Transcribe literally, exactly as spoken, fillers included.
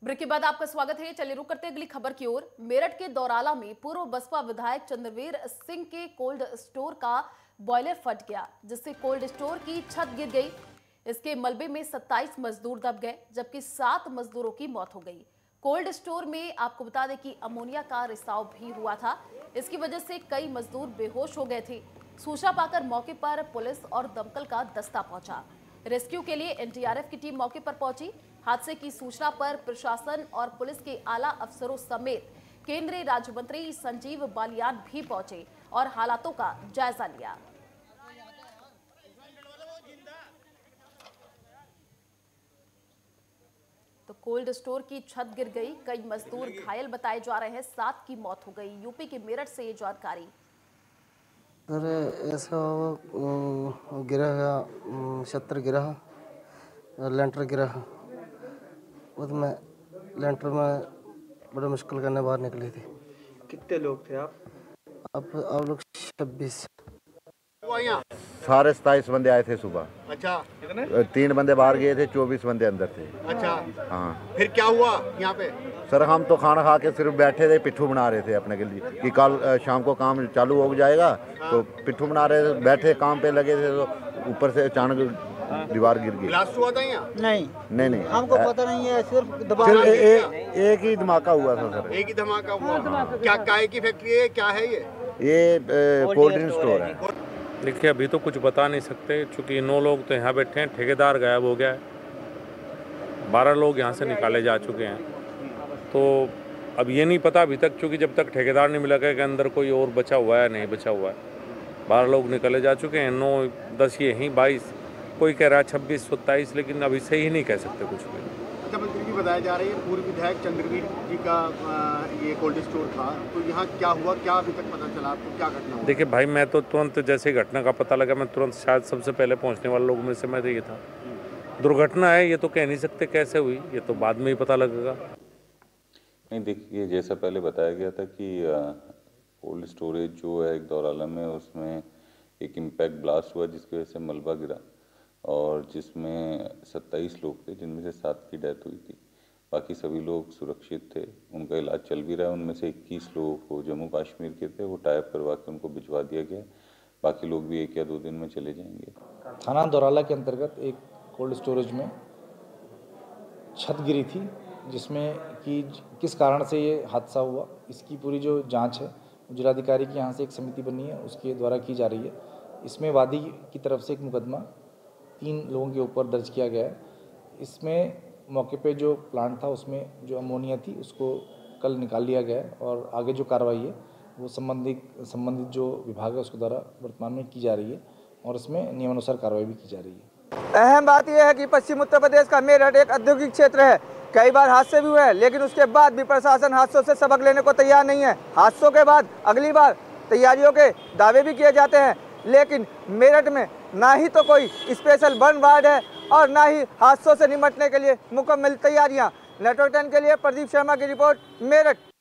Break के बाद आपका स्वागत है। चलिए रुक करते हैं अगली खबर की ओर। मेरठ के दौराला में पूर्व बसपा विधायक चंद्रवीर सिंह के कोल्ड स्टोर का बॉयलर फट गया, जिससे कोल्ड स्टोर की छत गिर गई। इसके मलबे में सत्ताईस मजदूर दब गए, जबकि सात मजदूरों की मौत हो गई। कोल्ड स्टोर में आपको बता दें कि अमोनिया का रिसाव भी हुआ था। इसकी वजह से कई मजदूर बेहोश हो गए थे। सूचना पाकर मौके पर पुलिस और दमकल का दस्ता पहुंचा। रेस्क्यू के लिए एन डी आर एफ की टीम मौके पर पहुंची। हादसे की सूचना पर प्रशासन और पुलिस के आला अफसरों समेत केंद्रीय राज्य मंत्री संजीव बालियान भी पहुंचे और हालातों का जायजा लिया। तो कोल्ड स्टोर की छत गिर गई, कई मजदूर घायल बताए जा रहे हैं, सात की मौत हो गई। यूपी के मेरठ से ये जानकारी। अरे ऐसा गिरा है, छत्तर गिरा, लेंटर गिरा। उसमें लेंटर में बड़ा मुश्किल करने बाहर निकले थे। कितने लोग थे आप? अब आप लोग छब्बीस। सारे सताईस बंदे आए थे सुबह। अच्छा, तीन बंदे बाहर गए थे, चौबीस बंदे अंदर थे। अच्छा, हाँ। फिर क्या हुआ यहाँ पे? सर हम तो खाना खा के सिर्फ बैठे थे, पिट्ठू बना रहे थे अपने के लिए कि कल शाम को काम चालू हो जाएगा। हाँ। तो पिट्ठू बना रहे थे, बैठे काम पे लगे थे, तो ऊपर से अचानक दीवार गिर गई। ब्लास्ट हुआ था यहाँ? नहीं नहीं नहीं हमको पता नहीं है, सिर्फ दबा सिर्फ एक ही धमाका हुआ था सर। एक ही धमाका हुआ। क्या काय की फैक्ट्री है, क्या है ये? ये कोल्ड ड्रिंक स्टोर है। देखिए अभी तो कुछ बता नहीं सकते, क्योंकि नौ लोग तो यहाँ बैठे हैं, ठेकेदार गायब हो गया है, बारह लोग यहाँ से निकाले जा चुके हैं। तो अब ये नहीं पता अभी तक, क्योंकि जब तक ठेकेदार नहीं मिला कि अंदर कोई और बचा हुआ है नहीं बचा हुआ है। बारह लोग निकाले जा चुके हैं, नौ दस ये ही बाईस, कोई कह रहा है छब्बीस सत्ताईस, लेकिन अभी से ही नहीं कह सकते कुछ भी। अच्छा, मंत्री जी बताया जा रही है पूर्व विधायक चंद्रवीर जी का ये कोल्ड स्टोर था, तो यहाँ क्या हुआ, क्या अभी तक पता चला आपको, क्या घटना हुआ? देखिए भाई, मैं तो तुरंत जैसे घटना का पता लगा, मैं तुरंत शायद सबसे पहले पहुँचने वाले लोगों में से मैं ये था। दुर्घटना है ये तो कह नहीं सकते कैसे हुई, ये तो बाद में ही पता लगेगा। नहीं देखिए, जैसा पहले बताया गया था कि कोल्ड स्टोरेज जो है एक दौराला में, उसमें एक इम्पैक्ट ब्लास्ट हुआ जिसकी वजह से मलबा गिरा और जिसमें सत्ताईस लोग थे, जिनमें से सात की डेथ हुई थी। बाकी सभी लोग सुरक्षित थे, उनका इलाज चल भी रहा है। उनमें से इक्कीस लोग को जम्मू कश्मीर के थे, वो टाइप करवा के उनको भिजवा दिया गया। बाकी लोग भी एक या दो दिन में चले जाएंगे। थाना दौराला के अंतर्गत एक कोल्ड स्टोरेज में छत गिरी थी, जिसमें कि किस कारण से ये हादसा हुआ, इसकी पूरी जो जांच है जिलाधिकारी की यहाँ से एक समिति बनी है, उसके द्वारा की जा रही है। इसमें वादी की तरफ से एक मुकदमा तीन लोगों के ऊपर दर्ज किया गया है। इसमें मौके पे जो प्लांट था उसमें जो अमोनिया थी उसको कल निकाल लिया गया है और आगे जो कार्रवाई है वो संबंधित संबंधित जो विभाग है उसके द्वारा वर्तमान में की जा रही है और इसमें नियमानुसार कार्रवाई भी की जा रही है। अहम बात यह है कि पश्चिम उत्तर प्रदेश का मेरठ एक औद्योगिक क्षेत्र है। कई बार हादसे भी हुए हैं, लेकिन उसके बाद भी प्रशासन हादसों से सबक लेने को तैयार नहीं है। हादसों के बाद अगली बार तैयारियों के दावे भी किए जाते हैं, लेकिन मेरठ में ना ही तो कोई स्पेशल बर्न वार्ड है और ना ही हादसों से निपटने के लिए मुकम्मल तैयारियां। नेटवर्क टेन के लिए प्रदीप शर्मा की रिपोर्ट, मेरठ।